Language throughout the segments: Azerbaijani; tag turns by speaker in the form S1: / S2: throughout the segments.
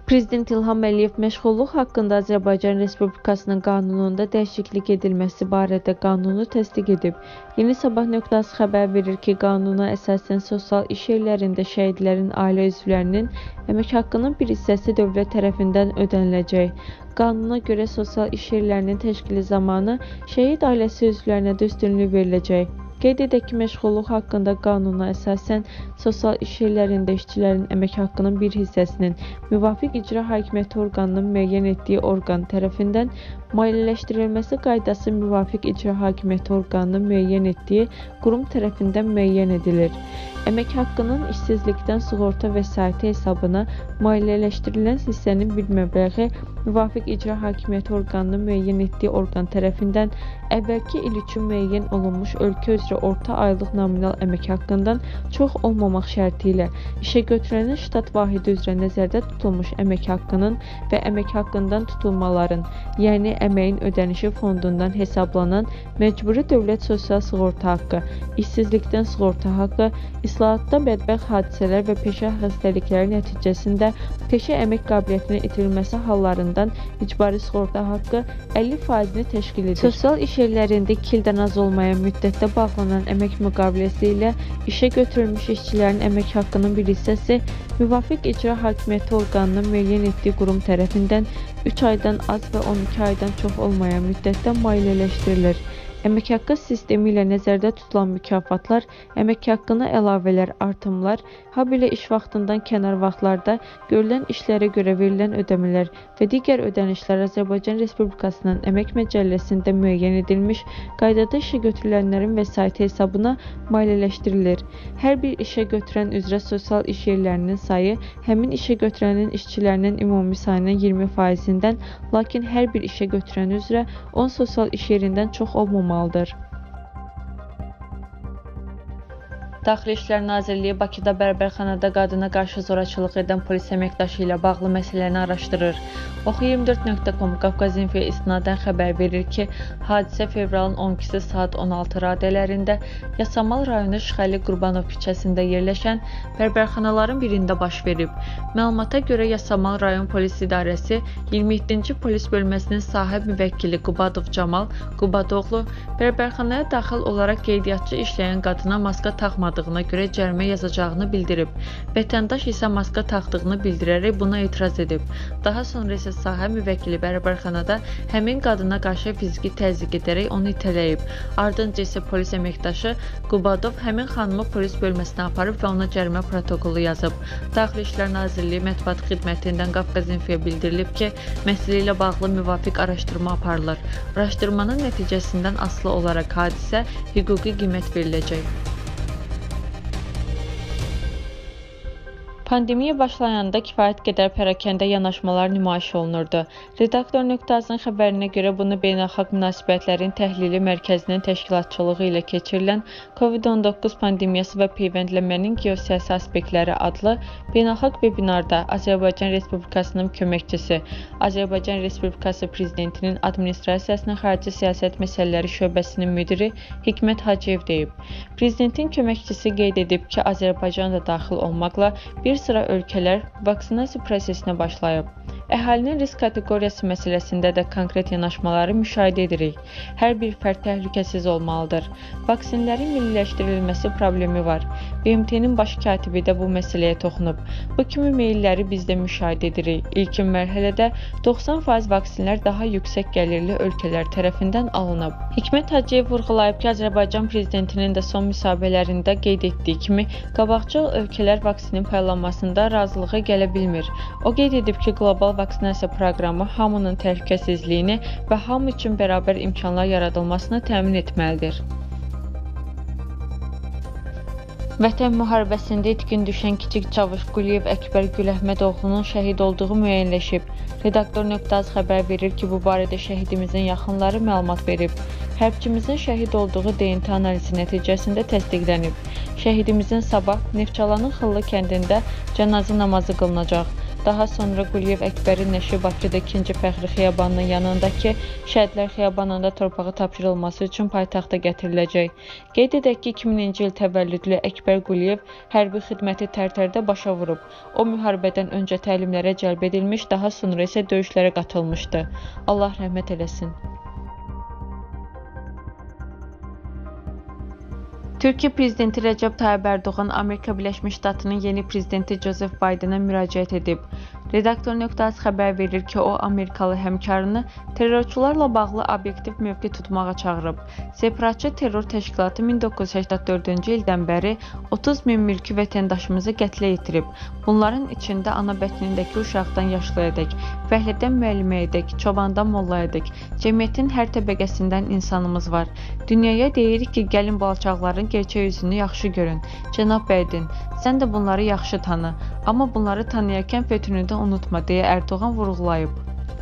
S1: Prezident İlham Əliyev məşğulluq haqqında Azərbaycan Respublikasının qanununda dəyişiklik edilməsi barədə qanunu təsdiq edib. Yeni Sabah nöqtəsi xəbər verir ki, qanuna əsasən sosial iş yerlərində şəhidlərin ailə üzvlərinin əmək haqqının bir hissəsi dövlət tərəfindən ödəniləcək. Qanuna görə sosial iş yerlərinin təşkili zamanı şəhid ailəsi üzvlərinə də üstünlük veriləcək. Qeyd edək ki, məşğulluq haqqında qanuna əsasən sosial iş yerlərində işçilərin əmək haqqının bir hissəsinin müvafiq icra hakimiyyəti orqanının müəyyən etdiyi orqan tərəfindən maliyyələşdirilməsi qaydası müvafiq icra hakimiyyəti orqanının müəyyən etdiyi qurum tərəfindən müəyyən edilir. Əmək haqqının işsizlikdən sığorta vəsaiti hesabına maliyyələşdirilən hissənin bir məbləği müvafiq icra hakimiyyəti orqanının müəyyən etdiyi orqan tərəfindən əvvəlki il üçün müəyyən olunmuş ölkə üzrə orta aylıq nominal əmək haqqından çox olmamaq şərti ilə işə götürənin ştat vahidi üzrə nəzərdə tutulmuş əmək haqqının və əmək haqqından tutulmaların, yəni əməyin ödənişi fondundan hesablanan məcburi dövlət sosial sığorta haqqı, işsizlikdən sığorta haqqı, islahatda bədbəxt hadisələr və peşə xəstəlikləri nəticəsində peşə əmək qabiliyyətinin itirilməsi hallarından icbari sığorta haqqı 50%-ni təşkil edir. Sosial iş yerlərində 2 ildən az olmayan müddətdə bağlanan əmək müqaviləsi ilə işə götürülmüş işçilərin əmək haqqının bir hissəsi müvafiq icra hakimiyyəti orqanının müəyyən etdiyi qurum tərəfindən 3 aydan az və 12 aydan çox olmayan müddətdə maliyyələşdirilir. Əmək haqqı sistemi ilə nəzərdə tutulan mükafatlar, əmək haqqına əlavələr, artımlar, habelə iş vaxtından kənar vaxtlarda görülən işlərə görə verilən ödəmələr və digər ödənişlər Azərbaycan Respublikasının Əmək Məcəlləsində müəyyən edilmiş qaydada işə götürülənlərin vəsaiti hesabına maliyyələşdirilir. Hər bir işə götürən üzrə sosial iş yerlərinin sayı həmin işə götürənin işçilərinin ümumi sayının 20%-dən, lakin hər bir işə götürən üzrə 10 sosial iş yerindən çox olmamalıdır. Daxili İşlər Nazirliyi Bakıda bərbərxanada qadına qarşı zorakılıq edən polis əməkdaşı ilə bağlı məsələni araşdırır. Oxu24.com Qafqaz İnfoya istinadən xəbər verir ki, hadisə fevralın 12-si saat 16 radələrində Yasamal rayonu Şıxəli Qurbanov küçəsində yerləşən bərbərxanaların birində baş verib. Məlumata görə Yasamal rayon polis idarəsi 27-ci polis bölməsinin sahə müvəkkili Qubadov Camal Qubadoğlu bərbərxanaya daxil olaraq qeydiyyatçı işləyən qadına maska taxmadığına görə cərimə yazacağını bildirib. Vətəndaş isə maska taxdığını bildirərək buna etiraz edib. Daha sonra isə sahə müvəkkili bərbərxanada həmin qadına qarşı fiziki təzyiq edərək onu itələyib. Ardınca isə polis əməkdaşı Qubadov həmin xanımı polis bölməsinə aparıb və ona cərimə protokolu yazıb. Daxili İşlər Nazirliyi Mətbuat Xidmətindən Qafqaz İnfoya bildirilib ki, məsələ ilə bağlı müvafiq araşdırma aparılır. Araşdırmanın nəticəsindən asılı olaraq hadisə hüquqi qiymət veriləcək. Pandemiya başlayanda kifayət qədər pərakəndə yanaşmalar nümayiş olunurdu. Redaktor.az-ın xəbərinə görə bunu Beynəlxalq Münasibətlərin Təhlili Mərkəzinin təşkilatçılığı ilə keçirilən COVID-19 pandemiyası və peyvəndləmənin geosiyasi aspektləri adlı beynəlxalq webinarda Azərbaycan Respublikasının köməkçisi, Azərbaycan Respublikası Prezidentinin Administrasiyasının Xarici Siyasət Məsələləri şöbəsinin müdiri Hikmət Hacıyev deyib. Prezidentin köməkçisi qeyd edib ki, Azərbaycan da daxil olmaqla bir sıra ölkələr vaksinasiya prosesinə başlayıb. Əhalinin risk kateqoriyası məsələsində də konkret yanaşmaları müşahidə edirik. Hər bir fərd təhlükəsiz olmalıdır. Vaksinlərin milliləşdirilməsi problemi var. BMT-nin baş katibi də bu məsələyə toxunub. Bu kimi meylləri biz də müşahidə edirik. İlkin mərhələdə 90% vaksinlər daha yüksək gəlirli ölkələr tərəfindən alınıb. Hikmət Hacıyev vurğulayıb ki, Azərbaycan prezidentinin də son müsahibələrində qeyd etdiyi kimi, qabaqcıl ölkələr vaksinin paylanmasında razılığa gələ bilmir. O qeyd edib ki, qlobal vaksinasiya proqramı hamının təhlükəsizliyini və hamı üçün bərabər imkanlar yaradılmasını təmin etməlidir. Vətən müharibəsində itkin düşən kiçik çavuş Quliyev Əkbər Güləhmədoğlunun şəhid olduğu müəyyənləşib. Redaktor.az xəbər verir ki, bu barədə şəhidimizin yaxınları məlumat verib. Hərbçimizin şəhid olduğu DNT analizi nəticəsində təsdiqlənib. Şəhidimizin sabah Neftçalanın Xıllı kəndində cənazə namazı qılınacaq. Daha sonra Quliyev Əkbərin nəşi Bakıda 2-ci Fəxri Xiyabanının yanındakı Şəhidlər Xiyabanında torpağı tapşırılması üçün paytaxta gətiriləcək. Qeyd edək ki, 2000-ci il təvəllüdlü Əkbər Quliyev hərbi xidməti Tərtərdə başa vurub. O, müharibədən öncə təlimlərə cəlb edilmiş, daha sonra isə döyüşlərə qatılmışdı. Allah rəhmət eləsin. Türkiyə prezidenti Rəcəb Tayyib Ərdoğan Amerika Birləşmiş Ştatlarının yeni prezidenti Joseph Biden'a müraciət edib. Redaktor.az xəbər verir ki, o Amerikalı həmkarını terrorçularla bağlı obyektiv mövqe tutmağa çağırıb. Separatçı terror təşkilatı 1984-cü ildən bəri 30 min mülki vətəndaşımızı qətlə yetirib. Bunların içində ana bətnindəki uşaqdan yaşlıyadək, fəhlədən müəlliməyədək, çobandan mollayadək, cəmiyyətin hər təbəqəsindən insanımız var. Dünyaya deyirik ki, gəlin bu alçaqların gerçək yüzünü yaxşı görün. Cənab Biden, sən də bunları yaxşı tanı. Amma bunları tanıyarkən fötünü də unutma, deyə Ərdoğan vurğulayıb.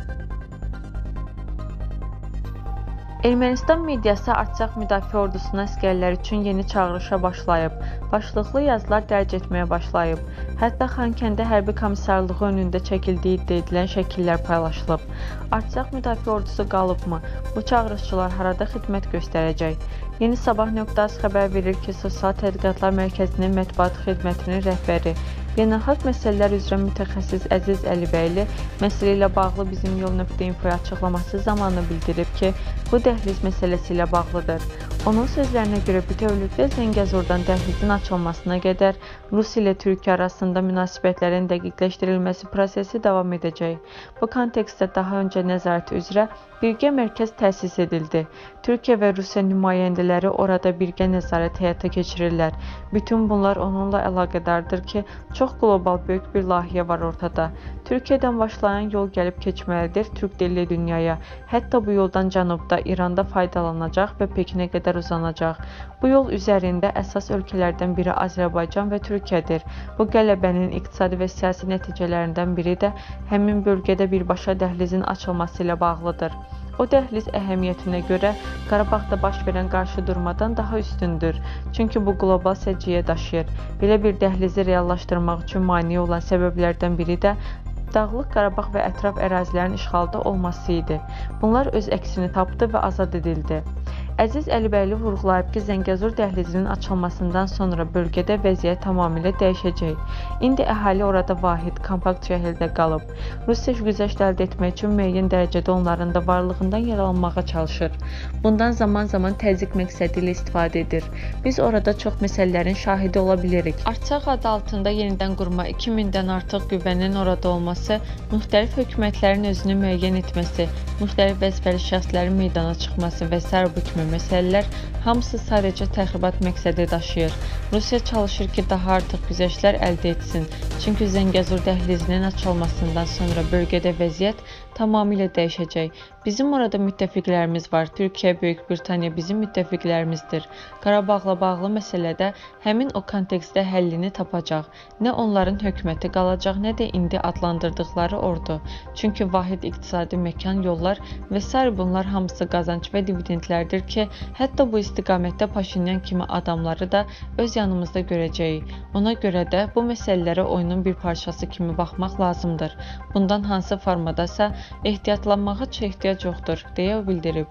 S1: Ermənistan mediası Artsaq Müdafiə Ordusunun əsgərləri üçün yeni çağırışa başlayıb. Başlıqlı yazılar dərc etməyə başlayıb. Hətta Xankəndə hərbi komissarlığı önündə çəkildiyi iddia edilən şəkillər paylaşılıb. Artsaq Müdafiə Ordusu qalıbmı? Bu çağırışçılar harada xidmət göstərəcək? Yeni Sabah.az xəbər verir ki, Sosial Tədqiqatlar Mərkəzinin mətbuat xidmətinin rəhbəri, beynəlxalq məsələlər üzrə mütəxəssis Əziz Əlibəyli məsələ ilə bağlı Bizim Yol.info açıqlaması zamanı bildirib ki, bu dəhliz məsələsi ilə bağlıdır. Onun sözlərinə görə bütövlükdə Zəngəzurdan dəhlizin açılmasına qədər Rus ilə Türkiyə arasında münasibətlərin dəqiqləşdirilməsi prosesi davam edəcək. Bu kontekstdə daha öncə nəzarət üzrə birgə mərkəz təsis edildi. Türkiyə və Rusiya nümayəndələri orada birgə nəzarət həyata keçirirlər. Bütün bunlar onunla əlaqədardır ki, çox qlobal böyük bir layihə var ortada. Türkiyədən başlayan yol gəlib keçməlidir Türk dilli dünyaya. Hətta bu yoldan cənubda İranda faydalanacaq və Pekinə qədər uzanacaq. Bu yol üzərində əsas ölkələrdən biri Azərbaycan və Türkiyədir. Bu qələbənin iqtisadi və siyasi nəticələrindən biri də həmin bölgədə birbaşa dəhlizin açılması ilə bağlıdır. O dəhliz əhəmiyyətinə görə Qarabağda baş verən qarşıdurmadan daha üstündür. Çünki bu qlobal səciyyə daşıyır. Belə bir dəhlizi reallaşdırmaq üçün mane olan səbəblərdən biri də Dağlıq Qarabağ və ətraf ərazilərin işğalda olması idi. Bunlar öz əksini tapdı və azad edildi. Əziz Əlibəyli vurğulayıb ki, Zəngəzur dəhlizinin açılmasından sonra bölgədə vəziyyət tamamilə dəyişəcək. İndi əhali orada vahid, kompakt şəhərdə qalıb. Rusiya güzəşt əldə etmək üçün müəyyən dərəcədə onların da varlığından yararlanmağa çalışır. Bundan zaman-zaman təzyiq məqsədi ilə istifadə edir. Biz orada çox məsələlərin şahidi ola bilirik. Artsaq adı altında yenidən qurma 2000-dən artıq qüvvənin orada olması, müxtəlif hökumətlərin özünü müəyyən etməsi, müxtəlif vəzifəli şəxslərin meydana çıxması və sair bu kimi məsələlər hamısı sadəcə təxribat məqsədi daşıyır. Rusiya çalışır ki, daha artıq güzəştlər əldə etsin. Çünki Zəngəzur dəhlizinin açılmasından sonra bölgədə vəziyyət tamamilə dəyişəcək. Bizim orada müttəfiqlərimiz var. Türkiyə, Böyük Britaniya bizim müttəfiqlərimizdir. Qarabağla bağlı məsələdə həmin o kontekstdə həllini tapacaq. Nə onların hökuməti qalacaq, nə də indi adlandırdıqları ordu. Çünki vahid iqtisadi məkan, yollar və sair bunlar hamısı qazanc və dividendlərdir ki, hətta bu istiqamətdə Paşinyan kimi adamları da öz yanımızda görəcəyik. Ona görə də bu məsələlərə oyunun bir parçası kimi baxmaq lazımdır. Bundan hansı formadasa ehtiyatlanmağa ehtiyac yoxdur, deyə o bildirib.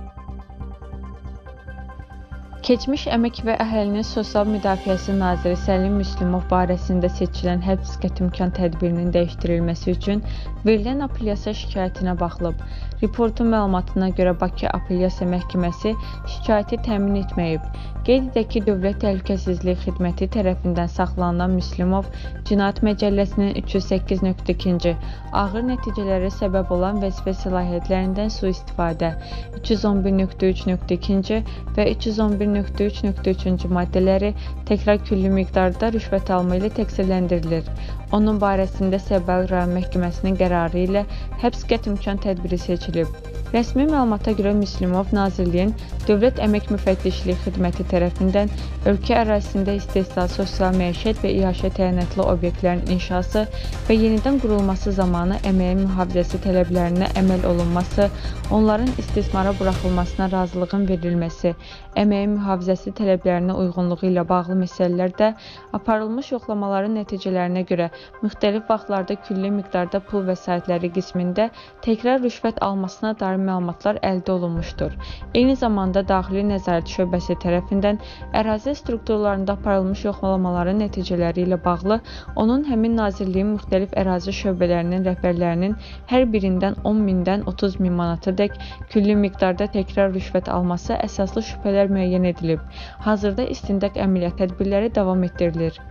S1: Keçmiş Əmək və Əhalinin Sosial Müdafiəsi Naziri Səlim Müslümov barəsində seçilən həbs qətimkan tədbirinin dəyişdirilməsi üçün verilən apellyasiya şikayətinə baxılıb. Reportun məlumatına görə Bakı Apellyasiya Məhkəməsi şikayəti təmin etməyib. Qeyd edək ki, Dövlət Təhlükəsizlik Xidməti tərəfindən saxlanılan Müslümov Cinayət Məcəlləsinin 308.2 ağır nəticələrə səbəb olan vəzifə səlahiyyətlərindən sui-istifadə, 311.3.2 və 311.3.3 maddələri təkrar külli miqdarda rüşvət alma ilə təqsirləndirilir. Onun barəsində Səbəl rayon məhkəməsinin qərarı ilə həbs qətimkan tədbiri seçilib. Rəsmi məlumata görə Müslümov Nazirliyin Dövlət Əmək Müfəttişliyi Xidməti tərəfindən ölkə ərazisində istehsal, sosial məişət və iaşə təyinatlı obyektlərin inşası və yenidən qurulması zamanı əməyin mühafizəsi tələblərinə əməl olunması, onların istismara buraxılmasına razılığın verilməsi, əməyin mühafizəsi tələblərinə uyğunluğu ilə bağlı məsələlərdə aparılmış yoxlamaların nəticələrinə görə müxtəlif vaxtlarda külli miqdarda pul vəsaitləri qismində təkrar rüşvət almasına dair məlumatlar əldə olunmuşdur. Eyni zamanda Daxili Nəzarət Şöbəsi tərəfindən ərazi strukturlarında aparılmış yoxlamaların nəticələri ilə bağlı onun həmin nazirliyin müxtəlif ərazi şöbələrinin rəhbərlərinin hər birindən 10.000-dən 30.000 manatadək külli miqdarda təkrar rüşvət alması əsaslı şübhələr müəyyən edilib. Hazırda istintaq əməliyyat tədbirləri davam etdirilir.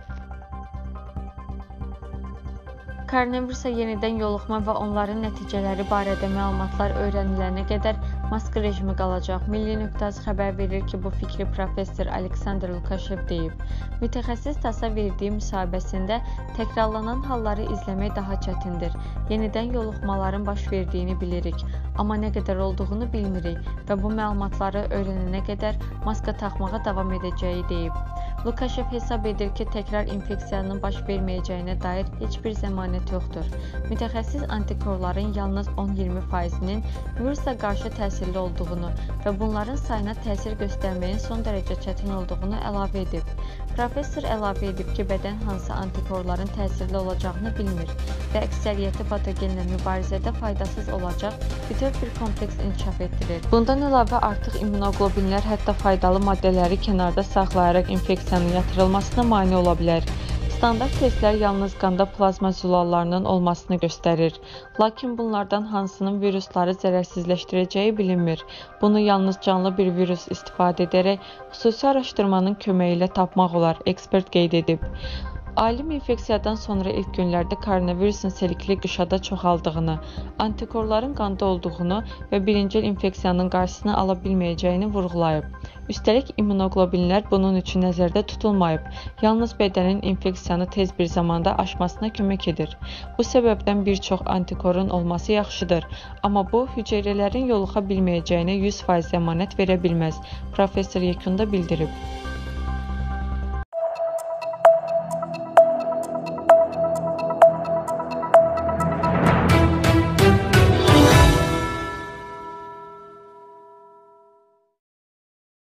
S1: Koronavirusa yenidən yoluxma və onların nəticələri barədə məlumatlar öyrənilənə qədər maska rejimi qalacaq. Milli.az xəbər verir ki, bu fikri professor Aleksandr Lukashev deyib. Mütəxəssis TASS-a verdiyi müsahibəsində təkrarlanan halları izləmək daha çətindir. Yenidən yoluxmaların baş verdiyini bilirik, amma nə qədər olduğunu bilmirik və bu məlumatları öyrənənə qədər maska taxmağa davam edəcəyi deyib. Lukashev hesab edir ki, təkrar infeksiyanın baş verməyəcəyinə dair heç bir zəmanət yoxdur. Mütəxəssis antikorların yalnız 10-20%-nin virusa qarşı təsirli olduğunu və bunların sayına təsir göstərməyin son dərəcə çətin olduğunu əlavə edib. Professor əlavə edib ki, bədən hansı antikorların təsirli olacağını bilmir və əksəriyyəti patogenlə mübarizədə faydasız olacaq bütöv bir kompleks inkişaf etdirir. Bundan əlavə artıq immunoqlobinlər hətta faydalı maddələri kənarda saxlayaraq infeksiyanın yatırılmasına mane ola bilər. Standart testlər yalnız qanda plazma zülallarının olmasını göstərir, lakin bunlardan hansının virusları zərərsizləşdirəcəyi bilinmir. Bunu yalnız canlı bir virus istifadə edərək xüsusi araşdırmanın köməyi ilə tapmaq olar, ekspert qeyd edib. Alim infeksiyadan sonra ilk günlərdə koronavirusun selikli qışada çoxaldığını, antikorların qanda olduğunu və birincil infeksiyanın qarşısını ala bilməyəcəyini vurğulayıb. Üstəlik, immunoqlobinlər bunun üçün nəzərdə tutulmayıb, yalnız bədənin infeksiyanı tez bir zamanda aşmasına kömək edir. Bu səbəbdən bir çox antikorun olması yaxşıdır, amma bu, hüceyrələrin yoluxa bilməyəcəyinə 100% zəmanət verə bilməz, professor yekunda bildirib.